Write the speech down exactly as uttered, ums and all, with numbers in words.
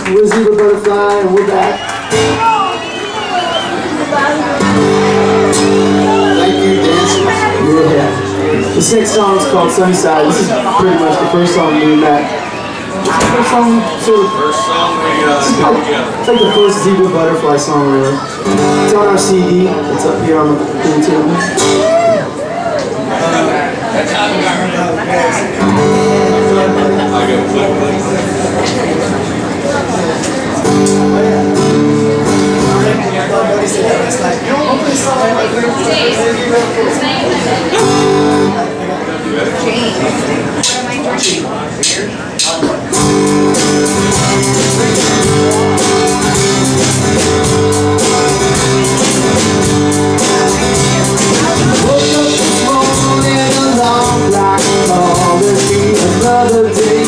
We're Zebra Butterfly, and we're back. Thank you, dancers. Yeah. This next song is called Sunnyside. This is pretty much the first song me and Matt. The first song, sort of. First song we uh, got together. It's like the first Zebra Butterfly song, really. It's on our C D. It's up here on the pool table. I got click, click. Woke up this morning along like all this be another day.